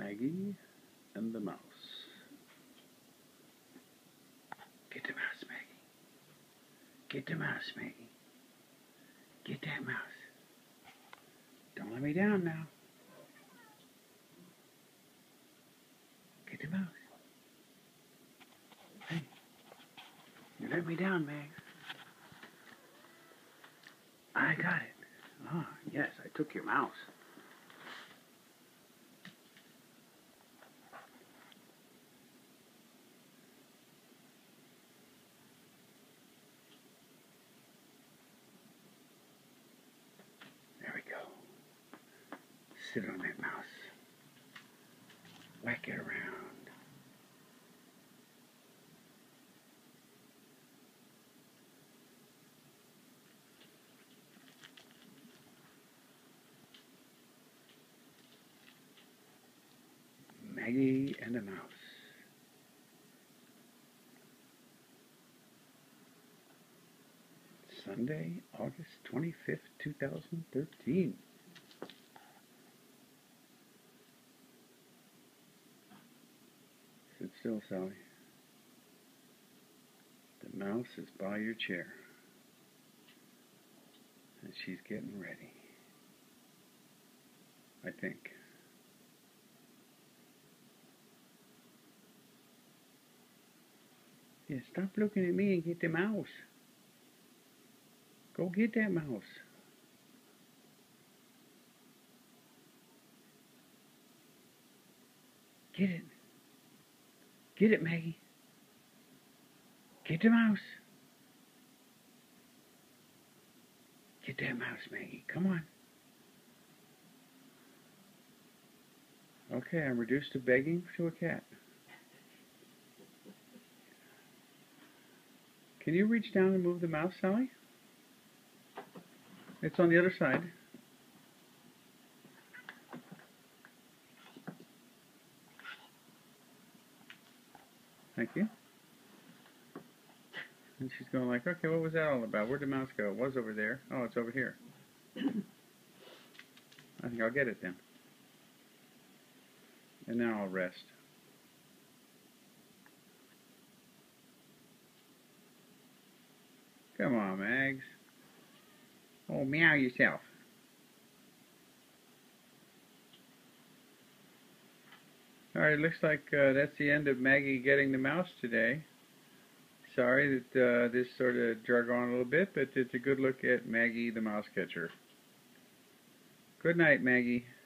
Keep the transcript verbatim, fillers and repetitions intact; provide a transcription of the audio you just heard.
Maggie and the mouse. Get the mouse, Maggie. Get the mouse, Maggie. Get that mouse. Don't let me down now. Get the mouse. Hey, you let me down, Meg. I got it. Ah, yes, I took your mouse. There we go. Sit on that mouse. Whack it around. Maggie and a mouse. Sunday, August twenty-fifth, two thousand thirteen. Sit still, Sally. The mouse is by your chair. And she's getting ready. I think. Yeah, stop looking at me and get the mouse. Go get that mouse. Get it. Get it, Maggie. Get the mouse. Get that mouse, Maggie. Come on. Okay, I'm reduced to begging to a cat. Can you reach down and move the mouse, Sally? It's on the other side. Thank you. And she's going like, okay, what was that all about? Where'd the mouse go? It was over there. Oh, it's over here. I think I'll get it then. And now I'll rest. Come on, Mags. Oh, meow yourself. Alright, looks like uh, that's the end of Maggie getting the mouse today. Sorry that uh, this sort of drug on a little bit, but it's a good look at Maggie the mouse catcher. Good night, Maggie.